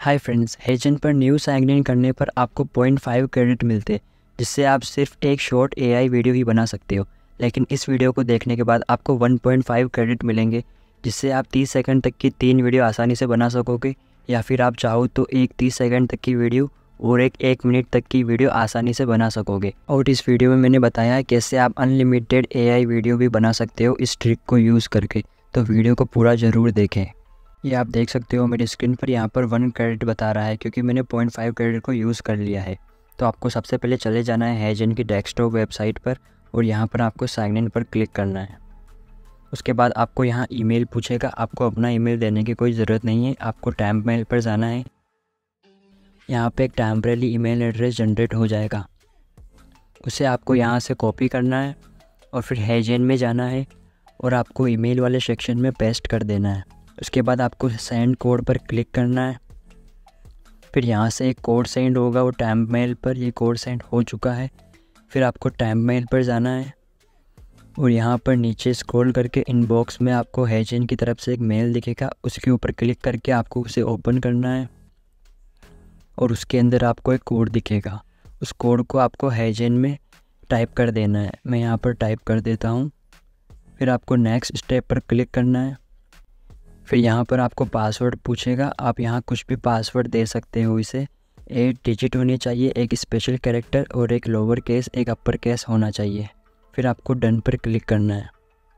Hi friends, हेजन पर new sign in करने पर आपको 0.5 क्रेडिट मिलते, जिससे आप सिर्फ एक शॉर्ट एआई वीडियो ही बना सकते हो। लेकिन इस वीडियो को देखने के बाद आपको 1.5 क्रेडिट मिलेंगे, जिससे आप 30 सेकंड तक की 3 वीडियो आसानी से बना सकोगे, या फिर आप चाहो तो एक 30 सेकंड तक की वीडियो और एक मिनट तक की वीडियो आसानी से बना सकोगे। और इस वीडियो में मैंने बताया है कैसे आप अनलिमिटेड एआई वीडियो भी बना सकते हो इस ट्रिक को यूज़ करके, तो वीडियो को पूरा ज़रूर देखें। ये आप देख सकते हो मेरी स्क्रीन पर यहाँ पर 1 क्रेडिट बता रहा है, क्योंकि मैंने 0.5 क्रेडिट को यूज़ कर लिया है। तो आपको सबसे पहले चले जाना है हेजन की डेस्कटॉप वेबसाइट पर और यहाँ पर आपको साइन इन पर क्लिक करना है। उसके बाद आपको यहाँ ईमेल पूछेगा, आपको अपना ईमेल देने की कोई ज़रूरत नहीं है, आपको टैम्प मेल पर जाना है। यहाँ पे एक टेम्परेरी ईमेल एड्रेस जनरेट हो जाएगा, उसे आपको यहाँ से कॉपी करना है और फिर हेजन में जाना है और आपको ईमेल वाले सेक्शन में पेस्ट कर देना है। उसके बाद आपको सेंड कोड पर क्लिक करना है। फिर यहाँ से एक कोड सेंड होगा वो टैम्प मेल पर, ये कोड सेंड हो चुका है। फिर आपको टैम्प मेल पर जाना है और यहाँ पर नीचे स्क्रॉल करके इनबॉक्स में आपको हेजन की तरफ से एक मेल दिखेगा, उसके ऊपर क्लिक करके आपको उसे ओपन करना है और उसके अंदर आपको एक कोड दिखेगा। उस कोड को आपको हेजन में टाइप कर देना है। मैं यहाँ पर टाइप कर देता हूँ। फिर आपको नेक्स्ट स्टेप पर क्लिक करना है। फिर यहाँ पर आपको पासवर्ड पूछेगा, आप यहाँ कुछ भी पासवर्ड दे सकते हो। इसे 8 डिजिट होनी चाहिए, एक स्पेशल कैरेक्टर और एक लोअर केस एक अपर केस होना चाहिए। फिर आपको डन पर क्लिक करना है।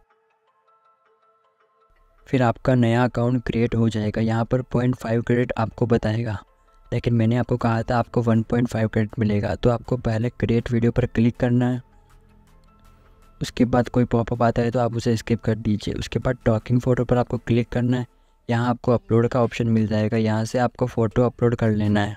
फिर आपका नया अकाउंट क्रिएट हो जाएगा। यहाँ पर 0.5 क्रेडिट आपको बताएगा, लेकिन मैंने आपको कहा था आपको 1.5 क्रेडिट मिलेगा। तो आपको पहले क्रिएट वीडियो पर क्लिक करना है। उसके बाद कोई पॉपअप आता है तो आप उसे स्किप कर दीजिए। उसके बाद टॉकिंग फ़ोटो पर आपको क्लिक करना है। यहाँ आपको अपलोड का ऑप्शन मिल जाएगा, यहाँ से आपको फ़ोटो अपलोड कर लेना है।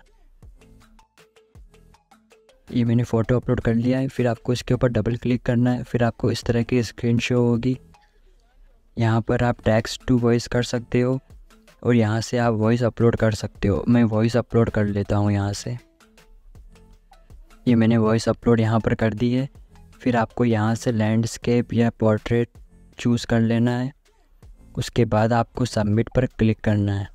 ये मैंने फ़ोटो अपलोड कर लिया है। फिर आपको इसके ऊपर डबल क्लिक करना है। फिर आपको इस तरह की स्क्रीन शो होगी। यहाँ पर आप टेक्स्ट टू वॉइस कर सकते हो और यहाँ से आप वॉइस अपलोड कर सकते हो। मैं वॉइस अपलोड कर लेता हूँ यहाँ से। ये मैंने वॉइस अपलोड यहाँ पर कर दी है। फिर आपको यहाँ से लैंडस्केप या पोर्ट्रेट चूज़ कर लेना है। उसके बाद आपको सबमिट पर क्लिक करना है।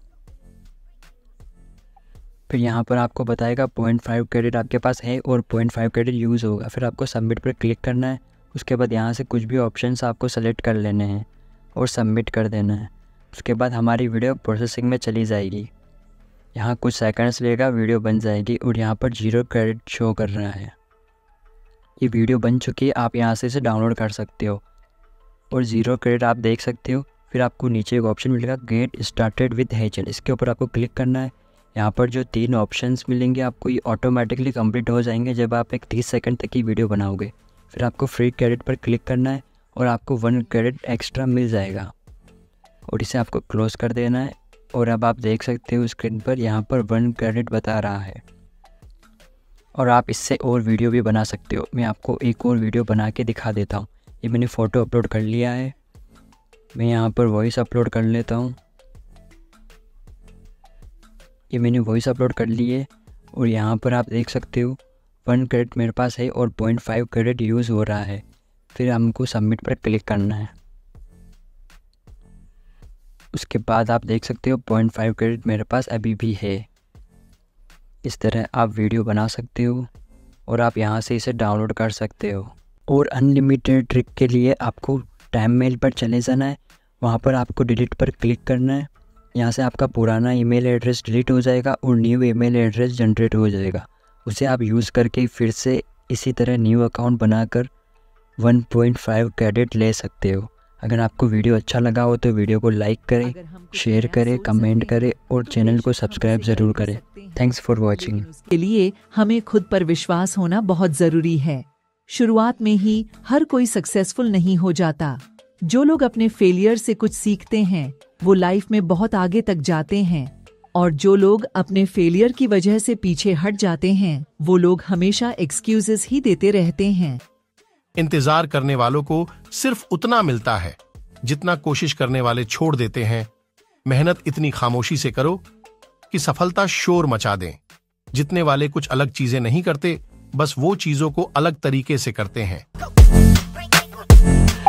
फिर यहाँ पर आपको बताएगा 0.5 क्रेडिट आपके पास है और 0.5 क्रेडिट यूज़ होगा। फिर आपको सबमिट पर क्लिक करना है। उसके बाद यहाँ से कुछ भी ऑप्शंस आपको सेलेक्ट कर लेने हैं और सबमिट कर देना है। उसके बाद हमारी वीडियो प्रोसेसिंग में चली जाएगी। यहाँ कुछ सेकंड्स लेगा, वीडियो बन जाएगी और यहाँ पर 0 क्रेडिट शो कर रहा है। ये वीडियो बन चुकी है, आप यहाँ से इसे डाउनलोड कर सकते हो और 0 क्रेडिट आप देख सकते हो। फिर आपको नीचे एक ऑप्शन मिलेगा गेट स्टार्टेड विद हेजन, इसके ऊपर आपको क्लिक करना है। यहाँ पर जो 3 ऑप्शंस मिलेंगे आपको, ये ऑटोमेटिकली कंप्लीट हो जाएंगे जब आप एक 30 सेकंड तक की वीडियो बनाओगे। फिर आपको फ्री क्रेडिट पर क्लिक करना है और आपको 1 क्रेडिट एक्स्ट्रा मिल जाएगा और इसे आपको क्लोज़ कर देना है। और अब आप देख सकते हो स्क्रीन पर यहाँ पर 1 क्रेडिट बता रहा है और आप इससे और वीडियो भी बना सकते हो। मैं आपको एक और वीडियो बना के दिखा देता हूँ। ये मैंने फ़ोटो अपलोड कर लिया है। मैं यहाँ पर वॉइस अपलोड कर लेता हूँ। ये मैंने वॉइस अपलोड कर ली है और यहाँ पर आप देख सकते हो 1 क्रेडिट मेरे पास है और 0.5 क्रेडिट यूज़ हो रहा है। फिर हमको सबमिट पर क्लिक करना है। उसके बाद आप देख सकते हो 0.5 क्रेडिट मेरे पास अभी भी है। इस तरह आप वीडियो बना सकते हो और आप यहाँ से इसे डाउनलोड कर सकते हो। और अनलिमिटेड ट्रिक के लिए आपको टैम्प मेल पर चले जाना है। वहाँ पर आपको डिलीट पर क्लिक करना है। यहाँ से आपका पुराना ईमेल एड्रेस डिलीट हो जाएगा और न्यू ईमेल एड्रेस जनरेट हो जाएगा। उसे आप यूज़ करके फिर से इसी तरह न्यू अकाउंट बनाकर 1.5 क्रेडिट ले सकते हो। अगर आपको वीडियो अच्छा लगा हो तो वीडियो को लाइक करें, शेयर करें, कमेंट करें और चैनल को सब्सक्राइब ज़रूर करें। Thanks for watching. के लिए हमें खुद पर विश्वास होना बहुत ज़रूरी है। शुरुआत में ही हर कोई सक्सेसफुल नहीं हो जाता। जो लोग अपने फेलियर से कुछ सीखते हैं वो लाइफ में बहुत आगे तक जाते हैं, और जो लोग अपने फेलियर की वजह से पीछे हट जाते हैं वो लोग हमेशा एक्सक्यूजेस ही देते रहते हैं। इंतजार करने वालों को सिर्फ उतना मिलता है जितना कोशिश करने वाले छोड़ देते हैं। मेहनत इतनी खामोशी से करो कि सफलता शोर मचा दें। जितने वाले कुछ अलग चीजें नहीं करते, बस वो चीजों को अलग तरीके से करते हैं।